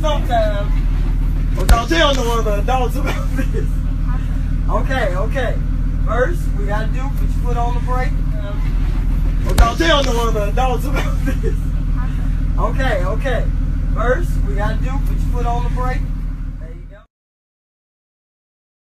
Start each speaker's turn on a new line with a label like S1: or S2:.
S1: sometimes. But don't tell no other adults about this. Okay. First, we gotta do, put your foot on the brake. But don't tell no other adults about this. Okay. First, we gotta do, put your foot on the brake.